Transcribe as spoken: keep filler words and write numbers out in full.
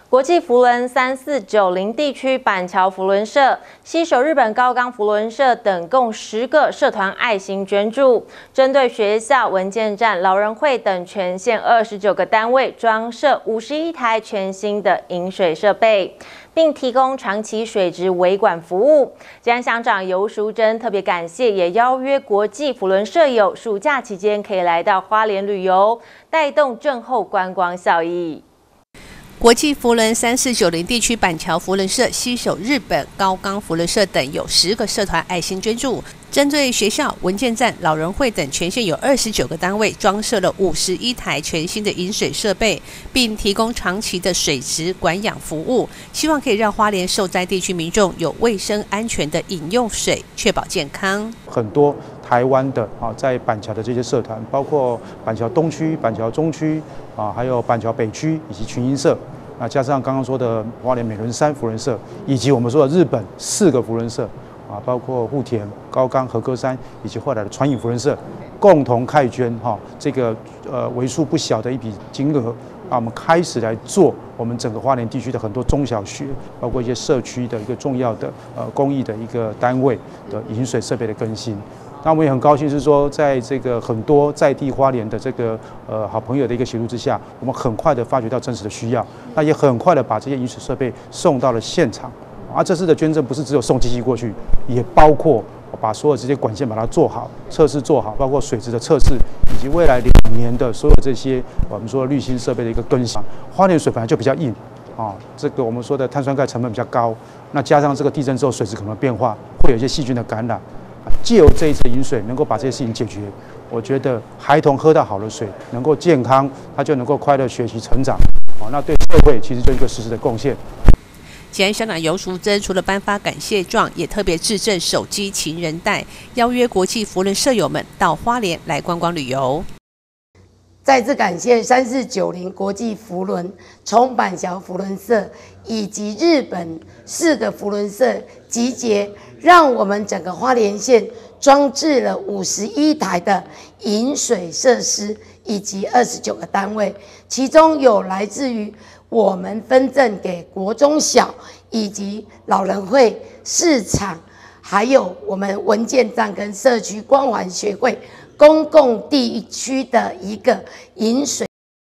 国际扶轮三四九零地区板桥扶轮社、携手日本高冈扶轮社等共十个社团爱心捐助，针对学校、文件站、老人会等全县二十九个单位装设五十一台全新的饮水设备，并提供长期水质维管服务。吉安乡长游淑珍特别感谢，也邀约国际扶轮社友暑假期间可以来到花莲旅游，带动震后观光效益。 国际扶轮三四九零地区板桥扶轮社、携手日本高冈扶轮社等有十个社团爱心捐助，针对学校、文件站、老人会等全县有二十九个单位装设了五十一台全新的饮水设备，并提供长期的水质管养服务，希望可以让花莲受灾地区民众有卫生安全的饮用水，确保健康。 很多台湾的啊，在板桥的这些社团，包括板桥东区、板桥中区啊，还有板桥北区以及群英社，那加上刚刚说的花莲美仑山扶轮社，以及我们说的日本四个扶轮社啊，包括户田、高冈、和歌山以及后来的传影扶轮社，共同开捐哈这个呃为数不小的一笔金额。啊，我们开始来做我们整个花莲地区的很多中小学，包括一些社区的一个重要的呃公益的一个单位的饮水设备的更新。那我们也很高兴是说，在这个很多在地花莲的这个呃好朋友的一个协助之下，我们很快的发觉到真实的需要，那也很快的把这些饮水设备送到了现场。啊，这次的捐赠不是只有送机器过去，也包括把所有这些管线把它做好，测试做好，包括水质的测试，以及未来两年的所有这些我们说滤芯设备的一个更新。花莲水本来就比较硬啊，这个我们说的碳酸钙成本比较高，那加上这个地震之后水质可能变化，会有一些细菌的感染。藉由这一次饮水能够把这些事情解决，我觉得孩童喝到好的水，能够健康，他就能够快乐学习成长。啊，那对社会其实就一个实质的贡献。 吉安乡长游淑珍除了颁发感谢状，也特别致赠手机情人带，邀约国际扶轮社友们到花莲来观光旅游。 再次感谢三四九零国际扶轮、从板桥扶轮社以及日本四个扶轮社集结，让我们整个花莲县装置了五十一台的饮水设施以及二十九个单位，其中有来自于我们分赠给国中小以及老人会、市场，还有我们文件站跟社区关怀学会公共地区的一个饮水